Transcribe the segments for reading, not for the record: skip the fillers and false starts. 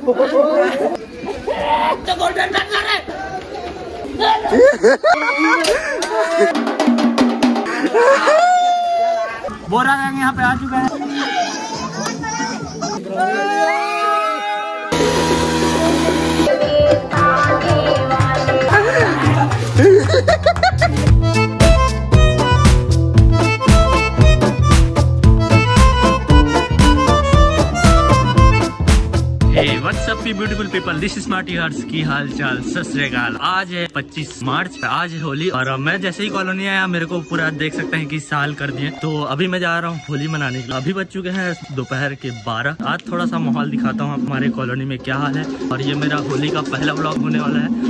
बोरा gang यहाँ पे आ चुका है। What's up beautiful people, this smarty hearts की हाल चाल, सत श्री अकाल। आज है 25 मार्च, आज है होली और मैं जैसे ही कॉलोनी आया मेरे को पूरा देख सकते हैं कि साल कर दिए। तो अभी मैं जा रहा हूँ होली मनाने के लिए। अभी बज चुके हैं दोपहर के 12। आज थोड़ा सा माहौल दिखाता हूँ हमारे कॉलोनी में क्या हाल है। और ये मेरा होली का पहला व्लॉग होने वाला है।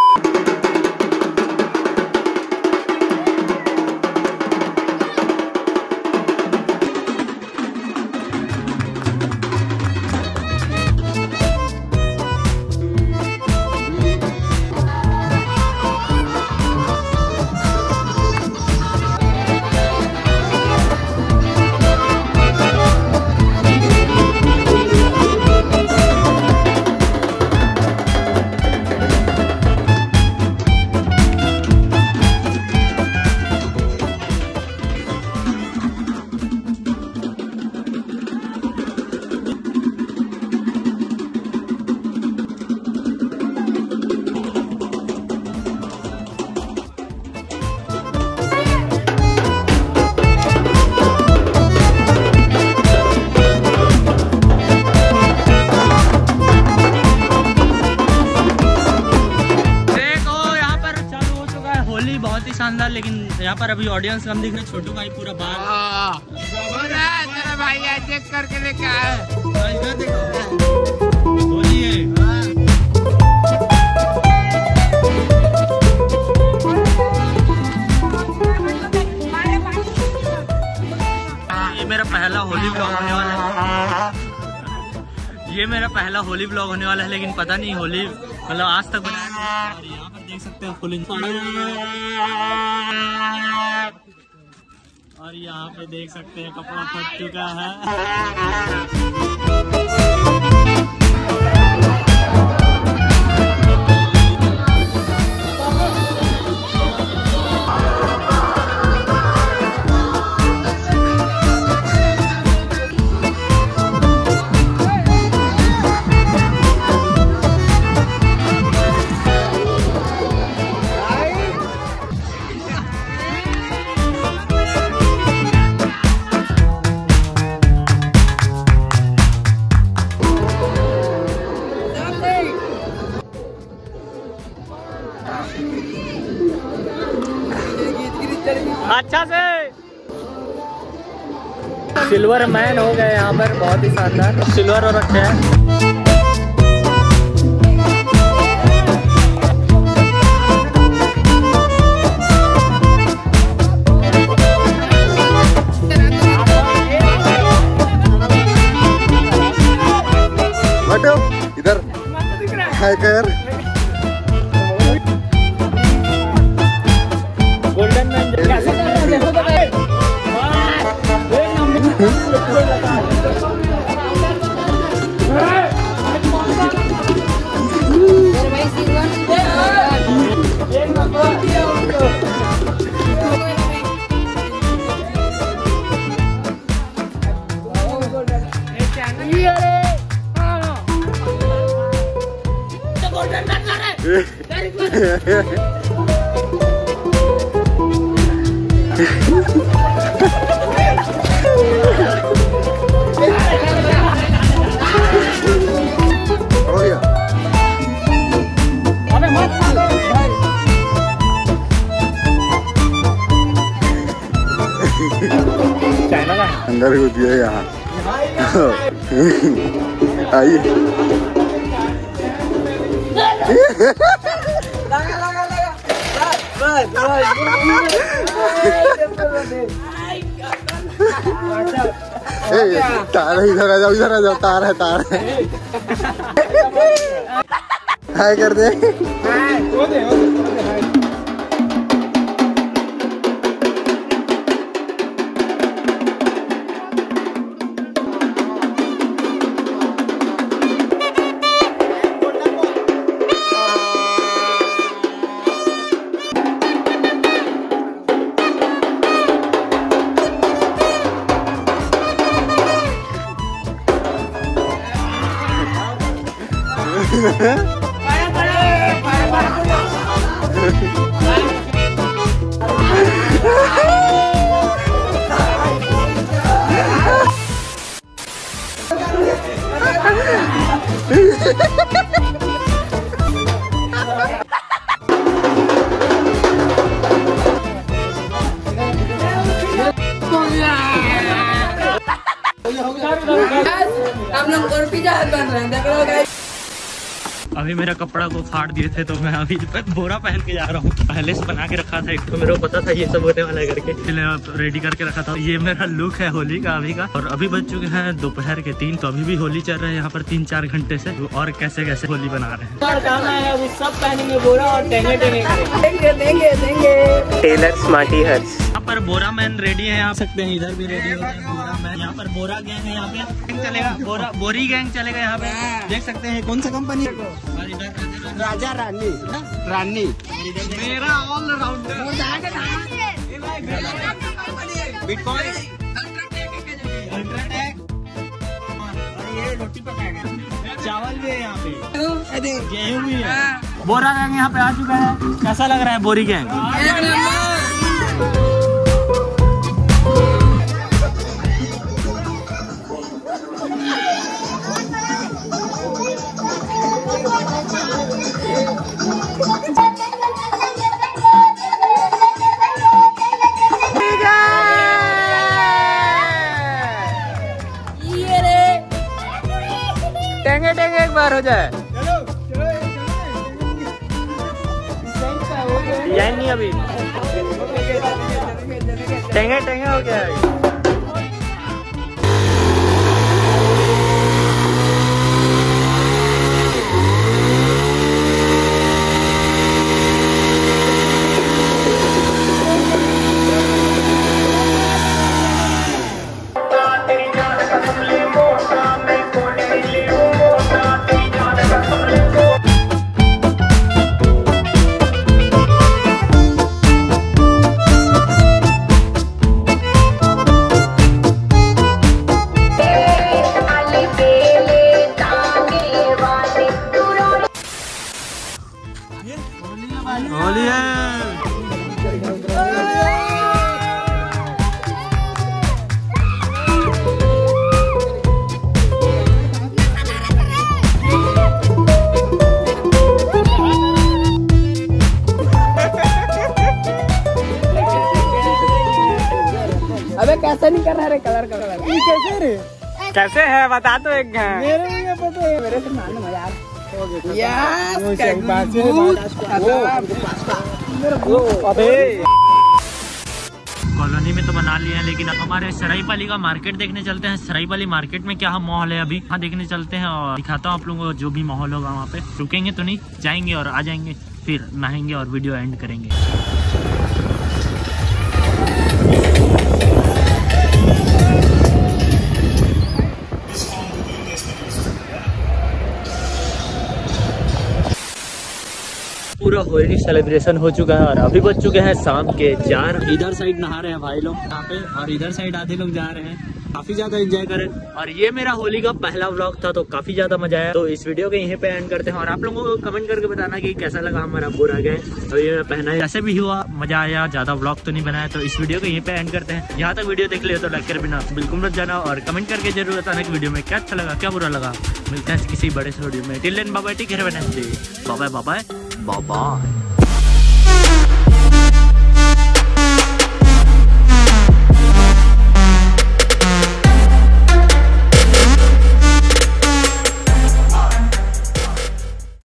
बहुत ही शानदार, लेकिन यहाँ पर अभी ऑडियंस कम दिख रहे। छोटू भाई पूरा बाहर तेरा भाई चेक करके देखा है। इधर देखो होली है। ये मेरा पहला होली ब्लॉग होने वाला है। ये मेरा पहला होली ब्लॉग होने वाला है, लेकिन पता नहीं होली मतलब आज तक बनाया। और यहाँ पर देख सकते हो फुल और यहाँ पे देख सकते हैं कपड़ा फट चुका है। अच्छा से सिल्वर मैन हो गए यहाँ पर, बहुत ही शानदार सिल्वर और अच्छा है। इधर हाय कर गोल्डन मैन चाइना का अंदर होती है यहाँ। आइए तार इधर आ जाओ, इधर आ जाओ, तार है, तार है। हाय कर दे। हम लोग और पिज्जा बन रहे हैं, देख लो गाइस। अभी मेरा कपड़ा को फाड़ दिए थे तो मैं अभी बोरा पहन के जा रहा हूँ। पहले से बना के रखा था, एक तो मेरे को पता था ये सब होने वाला है करके, इसलिए रेडी करके रखा था। ये मेरा लुक है होली का अभी का। और अभी बज चुके हैं दोपहर के 3, तो अभी भी होली चल रहा है यहाँ पर 3-4 घंटे से। और कैसे कैसे होली बना रहे हैं। सब पहनेंगे बोरा और देंगे टेलर स्मार्टी हर्ष। यहाँ पर बोरा मैन रेडी है, आप सकते हैं इधर भी रेडी हो गए बोरा मैन। यहाँ पर बोरा गैंग है, यहाँ पे गैंग चलेगा, बोरी गैंग चलेगा यहाँ पे। देख सकते हैं कौन सा कंपनी, राजा रानी रानी मेरा ऑलराउंडर बिटकॉइन चावल भी है यहाँ पे, गेहूँ भी है। बोरा गैंग यहाँ पे आ चुका है। कैसा लग रहा है बोरी गैंग? टेंगे टेंगे एक बार हो जाए। यही नहीं अभी टेंगे टेंगे हो गया है। होली है। अबे कैसे नहीं कर रहा रे, कलर कैसे रे, कैसे है बता तो एक है। मेरे मुझे पता है, मेरे से मारने मजा आ रहा है। कॉलोनी में तो बना लिया है, लेकिन हमारे सरायपाली का मार्केट देखने चलते हैं। सरायपाली मार्केट में क्या माहौल है अभी, हाँ देखने चलते हैं और दिखाता हूँ आप लोगों को जो भी माहौल होगा वहाँ पे। रुकेंगे तो नहीं, जाएंगे और आ जाएंगे, फिर नहाएंगे और वीडियो एंड करेंगे। पूरा होली सेलिब्रेशन हो चुका है और अभी बज चुके हैं शाम के 4। इधर साइड नहा रहे हैं भाई लोग यहाँ पे, और इधर साइड आधे लोग जा रहे हैं। काफी ज्यादा एंजॉय करें। और ये मेरा होली का पहला व्लॉग था, तो काफी ज्यादा मजा आया। तो इस वीडियो को यहीं पे एंड करते हैं और आप लोगों को कमेंट करके बताना कि कैसा लगा हमारा पूरा गए। तो ये पहना है, जैसे भी हुआ मजा आया। ज्यादा व्लॉग तो नहीं बनाया, तो इस वीडियो को यहीं पे एंड करते हैं। यहाँ तक वीडियो देख लिया तो लाइक कर बिना बिल्कुल मत जाना और कमेंट करके जरूर बताना कि वीडियो में क्या अच्छा लगा, क्या बुरा लगा। मिलते हैं किसी बड़े से वीडियो में। Till then bye bye, take care, bye bye bye bye.